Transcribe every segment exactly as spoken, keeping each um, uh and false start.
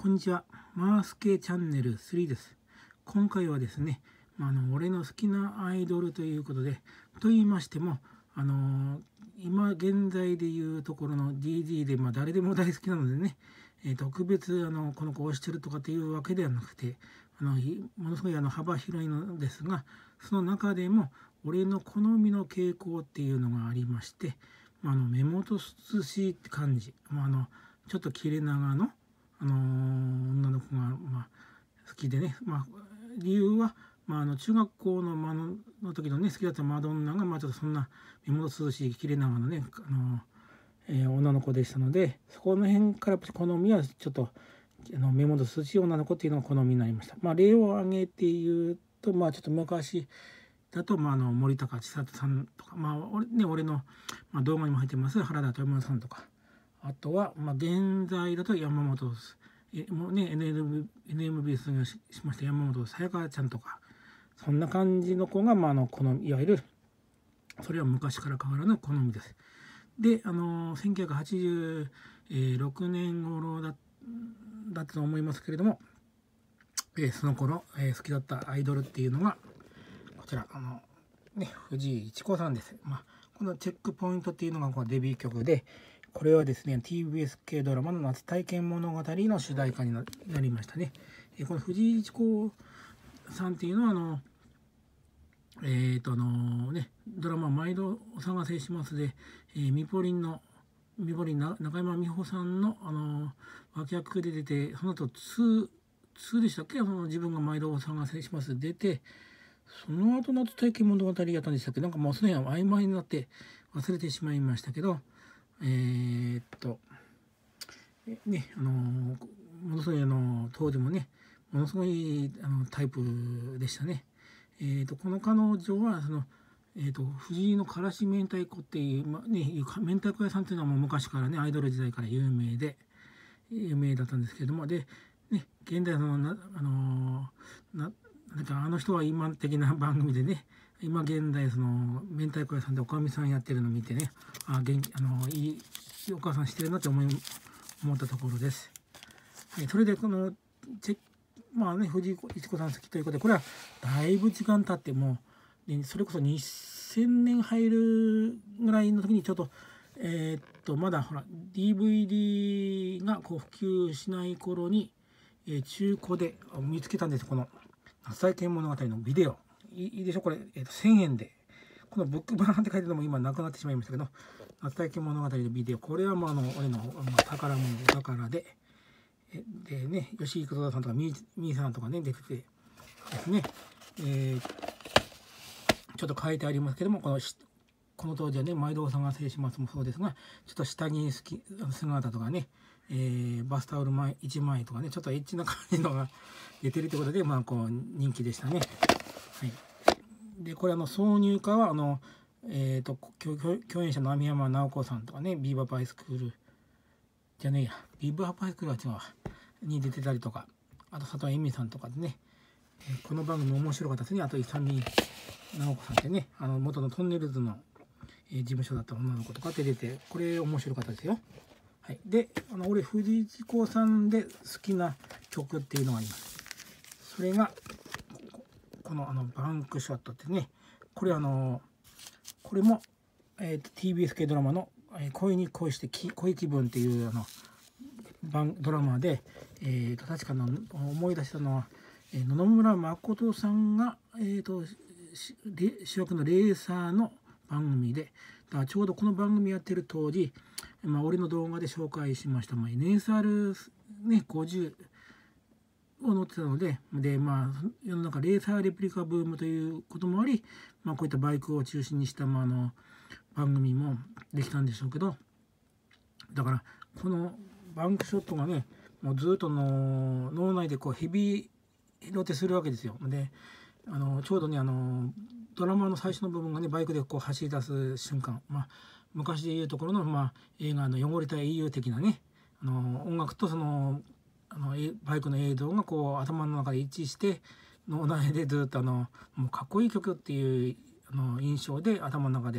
こんにちは。マースケチャンネルスリーです。今回はですね、あの俺の好きなアイドルということで、と言いましても、あの今現在でいうところの ディーディー で、まあ、誰でも大好きなのでね、えー、特別あのこの子を推してるとかっていうわけではなくて、あのものすごいあの幅広いのですが、その中でも俺の好みの傾向っていうのがありまして、あの目元涼しいって感じ、まあ、あのちょっと切れ長のあのー、女の子が、まあ、好きでね、まあ、理由は、まあ、あの中学校の間のの時のね好きだったマドンナが、まあ、ちょっとそんな目元涼しい切れ長のね、あのーえー、女の子でしたので、そこの辺から好みはちょっとあの目元涼しい女の子っていうのが好みになりました。まあ、例を挙げて言うと、まあ、ちょっと昔だと、まあ、あの森高千里さんとか、まあ俺ね、俺の、まあ、動画にも入ってます原田知世さんとか。あとは、まあ、現在だと山本えもうね エヌエムビー 卒業しました山本さやかちゃんとか、そんな感じの子が、まあ、あの好み、いわゆるそれは昔から変わらぬ好みです。で、あのせんきゅうひゃくはちじゅうろくねん頃だだったと思いますけれども、えー、その頃、えー、好きだったアイドルっていうのがこちら、あのね藤井一子さんです。まあ、このチェックポイントっていうのがこのデビュー曲で、これはですね ティービーエス 系ドラマの夏体験物語の主題歌になりましたね。えこの藤井一子さんっていうのはあのえーとあのねドラマ「毎度お探せしますで」えー、ミポリンのミポリン中山美穂さんのあの脇役で出て、その後にでしたっけ、あの自分が毎度お探せします出て、その後夏体験物語やったんでしたっけ、なんかもうその辺は曖昧になって忘れてしまいましたけど、えー、っとねあのものすごいあの当時もねものすごいあのタイプでしたね。えー、っとこの彼女はその、えー、っと藤井のからし明太子っていう、まあね、明太子屋さんっていうのはもう昔からねアイドル時代から有名で有名だったんですけれども、で、ね、現代のなあのななんかあの人は今的な番組でね、今現在その明太子屋さんでおかみさんやってるのを見てね、あ元気あのいいお母さんしてるなって思い思ったところです。はい、それでこのチェックまあね藤井一子さん好きということで、これはだいぶ時間経ってもう、ね、それこそにせんねん入るぐらいの時にちょっとえー、っとまだほら ディーブイディー がこう普及しない頃に、えー、中古で見つけたんです。この夏体験物語のビデオいいでしょこれ、えー、とせんえんで、このブックバーンって書いてるのも今なくなってしまいましたけど、夏体験物語のビデオ、これはもうあの俺の、まあ、宝物お宝で、えでね吉井黒田さんとかみーさんとかね出ててですね、えー、ちょっと書いてありますけども、このこの当時はね毎度お探せしますもそうですが、ちょっと下着好き姿とかね、えー、バスタオルいちまいとかね、ちょっとエッチな感じのが出てるということで、まあこう人気でしたね。はい、でこれあの挿入歌はあの、えー、と共演者の網山直子さんとかね、ビーバーパイスクールじゃねえやビーバーパイスクールは違うわに出てたりとか、あと佐藤恵美さんとかでね、えー、この番組面白かったですね。あと勇直子さんってね、あの元のトンネルズのえー、事務所だった女の子とかって出て、これ面白かったですよ。はい、であの俺藤井一子さんで好きな曲っていうのがあります。それがこのあのバンクショットってね、これあのこれも、えー、と ティービーエス 系ドラマの「えー、恋に恋して恋気分」っていうあのドラマで、えー、と確かの思い出したのは、えー、野々村誠さんが、えー、と主役のレーサーの番組で、だからちょうどこの番組やってる当時、まあ、俺の動画で紹介しました、まあ、エヌエスアール、ね、ごじゅうを載ってたので、で、まあ、世の中レーサーレプリカブームということもあり、まあ、こういったバイクを中心にした、まあ、あの番組もできたんでしょうけど、だからこのバンクショットがねもうずっとの脳内でこうヘビロテするわけですよ。であのちょうどねあのドラマの最初の部分がねバイクでこう走り出す瞬間、まあ、昔でいうところの、まあ、映画の汚れた英雄的なねあの音楽とそのあのバイクの映像がこう頭の中で一致して脳内でずっとあのもうかっこいい曲っていうあの印象で頭の中で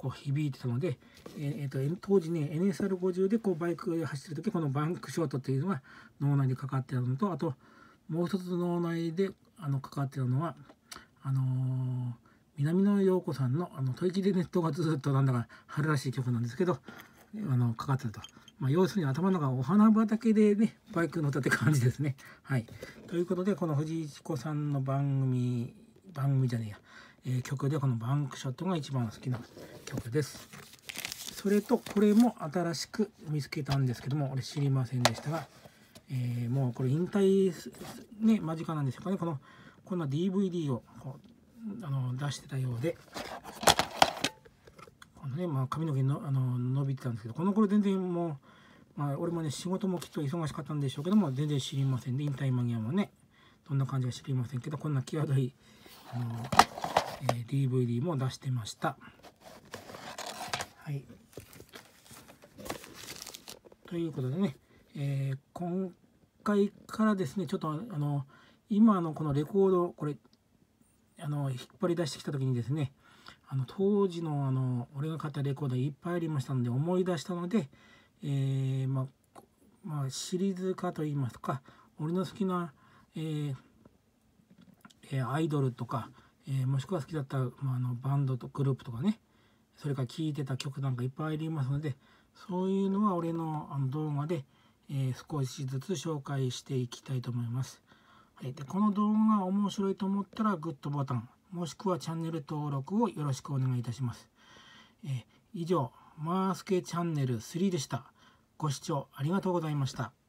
こう響いてたので、えー、と当時ね エヌエスアールごじゅう でこうバイクで走ってる時このバンクショットっていうのが脳内でかかってたのと、あともう一つ脳内であのかかってたのはあのー、南野陽子さんの「あの吐息でネットがずっと」なんだか春らしい曲なんですけどあのかかってると、まあ、要するに頭の中お花畑でねバイク乗ったって感じですね。はい、ということでこの藤井一子さんの番組番組じゃねえや、えー、曲でこのバンクショットが一番好きな曲です。それとこれも新しく見つけたんですけども俺知りませんでしたが、えー、もうこれ引退ね間近なんでしょうかね。このこんな ディーブイディー をこうあの出してたようで、このね、まあ、髪の毛のあの伸びてたんですけど、この頃全然もう、まあ、俺もね仕事もきっと忙しかったんでしょうけども全然知りませんで、引退間際もねどんな感じか知りませんけど、こんな際どいあの、えー、ディーブイディー も出してました。はい、ということでね、えー、今回からですねちょっとあの今のこのレコードこれあの引っ張り出してきた時にですね、あの当時のあの俺が買ったレコードいっぱいありましたので思い出したので、えー、まあ、まあ、シリーズ化といいますか、俺の好きな、えーえー、アイドルとか、えー、もしくは好きだった、まあ、あのバンドとグループとかね、それから聴いてた曲なんかいっぱいありますので、そういうのは俺のあの動画で、えー、少しずつ紹介していきたいと思います。はい、でこの動画が面白いと思ったらグッドボタンもしくはチャンネル登録をよろしくお願いいたします。えー、以上マースケチャンネルスリーでした。ご視聴ありがとうございました。